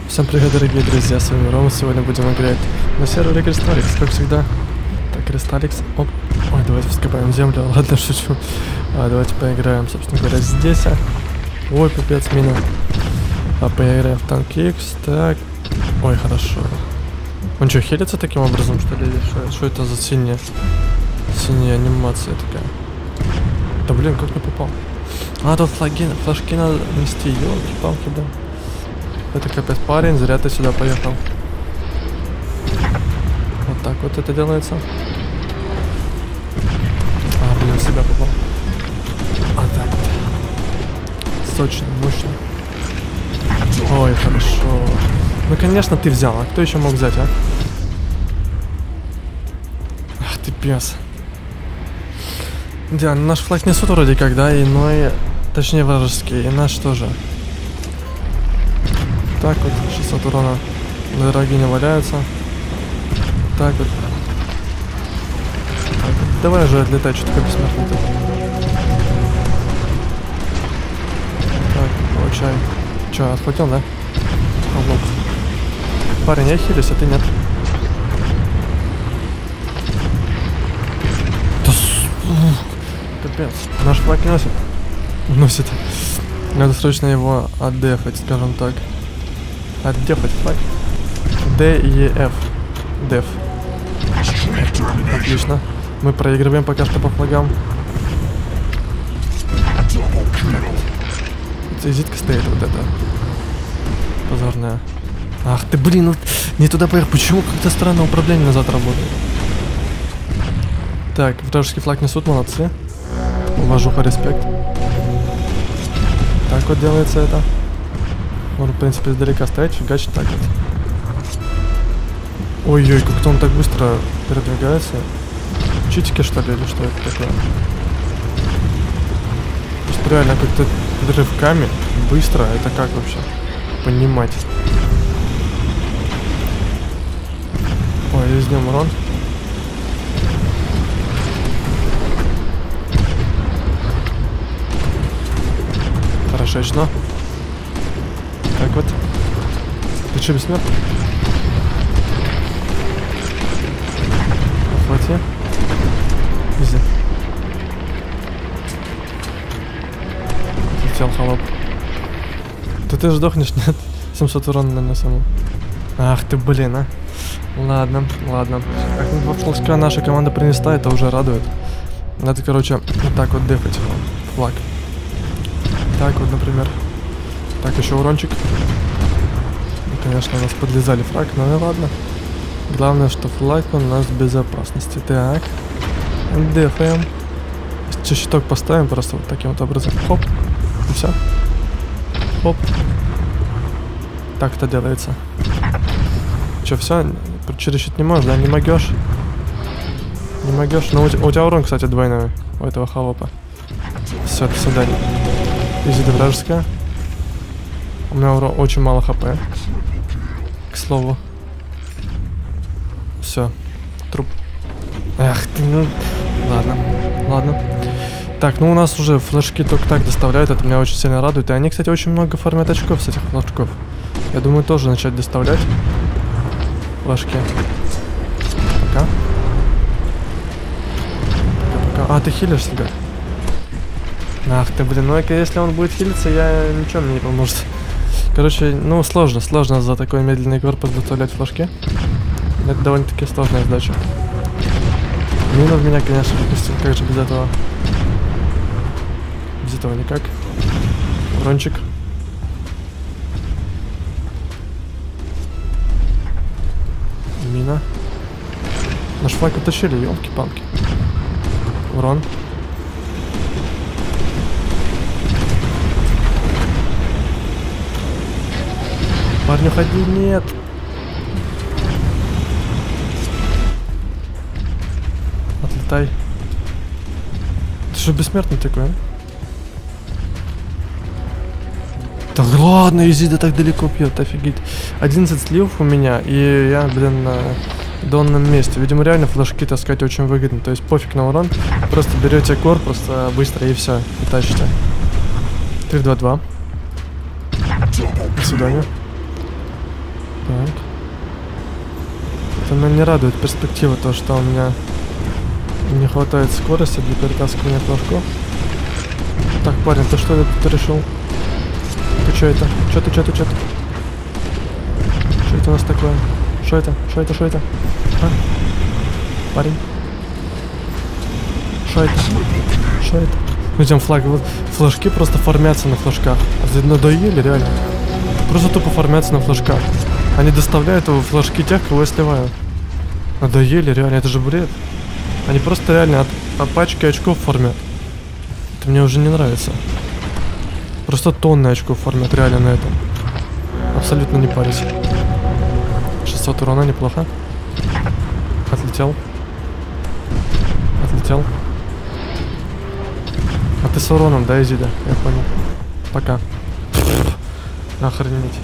Всем привет, дорогие друзья, с вами Рома. Сегодня будем играть на сервере Кристалликс, как всегда. Так, Кристалликс, оп. Ой, давайте вскопаем землю, ладно, шучу. Давайте поиграем, собственно говоря, здесь. Ой, пипец, мина. Поиграем в танк X, так. Ой, хорошо. Он что, хилится таким образом, что ли? Что это за синяя анимация такая? Да блин, как не попал? Тут флажки надо нести, ёлки-палки, да. Это капец, парень, зря ты сюда поехал. Вот так вот это делается. Блин, сюда попал. Так вот. Сочно, мощно. Ой, хорошо. Ну, конечно, ты взял. А кто еще мог взять, а? Ах ты пес. Да, наш флаг несут вроде как, да, иной, точнее вражеский, и наш тоже. Так вот, 600 урона. Дороги не валяются. Так вот. Так вот. Давай уже отлетай, что такое бессмертный ты. Так, получай. Че, отхватил, да? Лук. Парень, я хилюсь, а ты нет. Капец. Наш флаг не носит. Носит. Надо срочно его отдефать, скажем так. Отдефать флаг. D и F. Def. Отлично. Мы проигрываем пока что по флагам. Зитка стоит вот это. Позорная. Ах ты, блин, вот не туда поехал. Почему как-то странное управление назад работает? Так, вражеский флаг несут, молодцы. Уважуха, респект. Так вот делается это. Можно, в принципе, издалека стоять, фигачить так вот. Ой-ой, как-то он так быстро передвигается. Читики, что ли, или что это такое? То есть реально как-то рывками быстро, это как вообще понимать? Ой, издем урон. Хорошечно. Так вот. Ты что, бессмертный? Охвати. Изи. Отлетел холоп. Да ты сдохнешь, нет? 700 урона нанес ему. Ах ты, блин, а. Ладно, ладно. Как два флажка наша команда принесла, это уже радует. Надо, короче, вот так вот дефать флаг. Так вот, например. Так, еще урончик. И, конечно, у нас подлезали флаг, но ну ладно. Главное, что флаг у нас в безопасности. Так. Дефаем. Сейчас щиток поставим просто вот таким вот образом. Хоп. И все. Хоп. Так это делается. Че, все? Через щит не можешь, да? Не могешь? Не могешь? Ну, у тебя урон, кстати, двойной. У этого холопа. Все, до свидания. Изида вражеская. У меня очень мало хп. К слову. Все. Труп. Эх ты, ну... Ладно. Так, ну у нас уже флажки только так доставляют. Это меня очень сильно радует. И они, кстати, очень много фармят очков с этих флажков. Я думаю, тоже начать доставлять флажки. Пока. А, ты хилишься, да? Ах ты, блин, ну если он будет хилиться, я ничего мне не поможет. Короче, ну сложно за такой медленный корпус доставлять флажки. Это довольно-таки сложная задача. Мина в меня, конечно, выпустил, как же без этого? Без этого никак. Урончик. Мина. Наш флаг утащили, ёлки-палки. Урон. Парню ходи, нет. Отлетай. Ты что, бессмертный такой, а? Да ладно, Изида так далеко пьет, офигеть. 11 сливов у меня, и я, блин, на донном месте. Видимо, реально флажки таскать очень выгодно. То есть пофиг на урон. Просто берете корпус быстро и все, и тащите. 3-2-2. До свидания. Так. Это меня не радует перспектива, то, что у меня не хватает скорости для перетаскивания флажков. Так, парень, ты что ты решил? Ты что это? Что ты? Что это у нас такое? Что это? А? Парень? Что это? Видим флаг. Вот флажки просто формятся на флажках. Надоели, реально. Просто тупо формятся на флажках. Они доставляют в флажки тех, кого я сливаю. Надоели, реально, это же бред. Они просто реально от пачки очков формят. Это мне уже не нравится. Просто тонны очков формят реально на этом. Абсолютно не парюсь. 600 урона, неплохо. Отлетел. А ты с уроном, да, Изида? Я понял. Пока. Охренеть.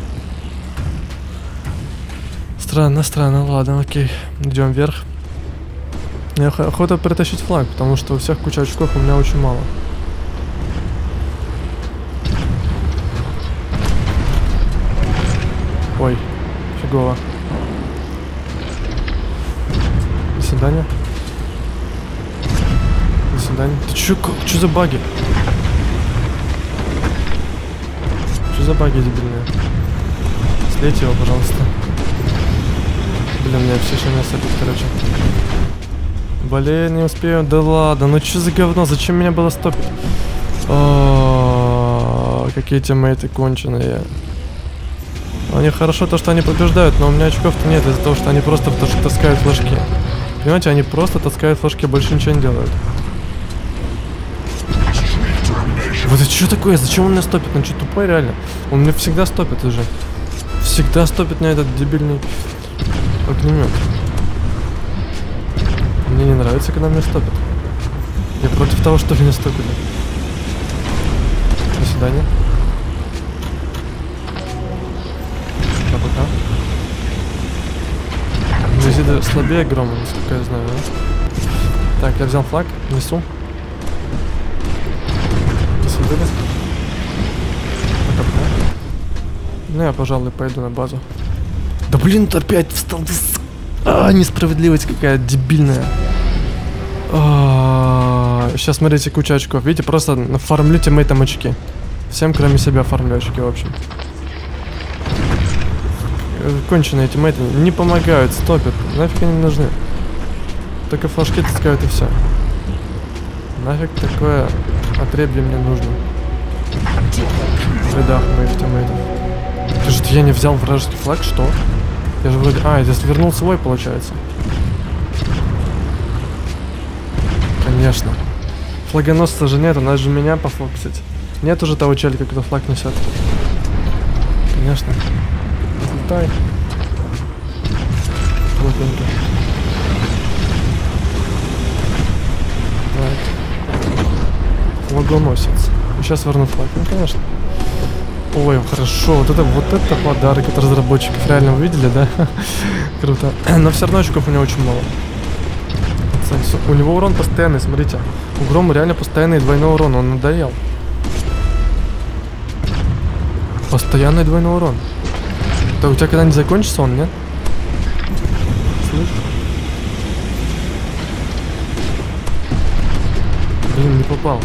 Странно, ладно, окей. Идем вверх. Мне охота притащить флаг, потому что у всех куча очков, у меня очень мало. Ой, фигово. До свидания. Ты чё за баги? Что за баги дебильные? Слейте его, пожалуйста. Блин, меня все еще не осыпят, короче. Блин, не успею. Да ладно, ну что за говно? Зачем меня было стопить? О, какие тиммейты конченые. У них хорошо то, что они побеждают, но у меня очков-то нет из-за того, что они просто таскают флажки. Понимаете, они просто таскают флажки, больше ничего не делают. Вот это что такое? Зачем он меня стопит? Он что, тупой реально? Он меня всегда стопит уже. Всегда стопит меня этот дебильный огнемет. Мне не нравится, когда меня стопят. Я против того, что меня стопили. До свидания. Пока. Изида слабее грома, насколько я знаю, да? Так, я взял флаг, несу. Пока-пока. Ну, я, пожалуй, пойду на базу. Да блин, ты опять встал. Несправедливость какая дебильная. Сейчас, смотрите, куча очков. Видите, просто фармлю тиммейтам очки. Всем, кроме себя, фармлю очки, в общем. Конченые тиммейты не помогают, стопят. Нафиг они нужны. Только флажки таскают и все. Нафиг такое отребье мне нужно. В рядах моих тиммейтов. Скажет, я не взял вражеский флаг, что? Я же вроде... я здесь вернул свой, получается. Конечно. Флагоносца же нет, надо же меня пофоксить. Нет уже того челика, кто флаг несет. Конечно. Отлетай. Плотненько. Флагоносец. Сейчас верну флаг. Ну, конечно. Ой, хорошо. Вот это подарок от разработчиков. Реально вы видели, да? Круто. Но все равно очков у него очень мало. У него урон постоянный, смотрите. У Грома реально постоянный двойной урон. Он надоел. Постоянный двойной урон. Да у тебя когда-нибудь закончится он, нет? Слышь? Блин, не попал.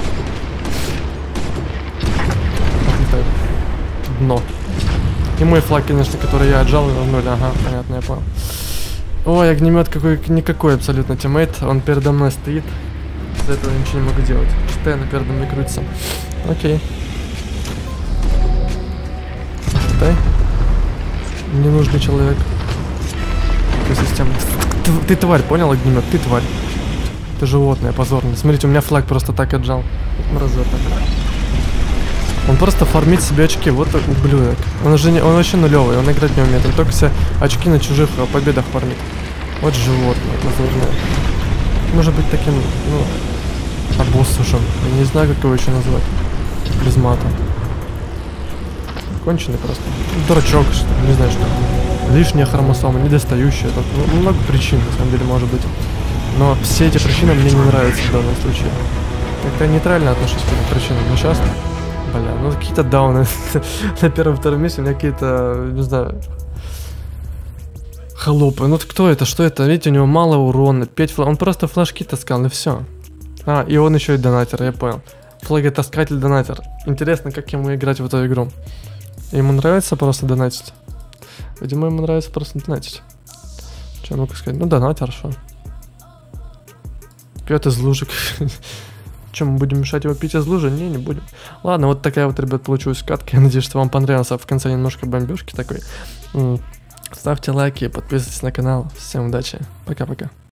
Отлетает. Дно. И мой флаг, конечно, который я отжал, вернули. Ага, понятно, я понял. Ой, огнемет никакой абсолютно тиммейт. Он передо мной стоит. Из-за этого я ничего не могу делать. Постоянно передо мной крутится. Окей. Дай. Ненужный человек. Экосистема. Ты тварь, понял, огнемет? Ты тварь. Ты животное, позорное. Смотрите, у меня флаг просто так отжал. Мразота. Он просто фармит себе очки, вот ублюдок. Он вообще нулевый, он играть не умеет. Он только все очки на чужих победах фармит. Вот животное, позорное. Нужно быть таким, обоссушем. Я не знаю, как его еще назвать. Без мата. Конченый просто. Дурачок, не знаю что. Лишняя хромосома, недостающая. Тут много причин, на самом деле, может быть. Но все эти причины мне не нравятся в данном случае. Как-то нейтрально отношусь к этим причинам. Но сейчас, бля, какие-то дауны. На первом-втором месте у меня какие-то, не знаю, Холопы, ну кто это, что это? Видите, у него мало урона, 5 он просто флажки таскал, и все. А, и он еще и донатер, я понял. Флаготаскатель донатер. Интересно, как ему играть в эту игру. Ему нравится просто донатить? Видимо, ему нравится просто донатить. Че я могу сказать? Ну, донатер, что? Пьет из лужек. Че, мы будем мешать его пить из лужи? Не, не будем. Ладно, вот такая вот, ребят, получилась катка. Я надеюсь, что вам понравился. В конце немножко бомбежки такой. Ставьте лайки, подписывайтесь на канал. Всем удачи. Пока-пока.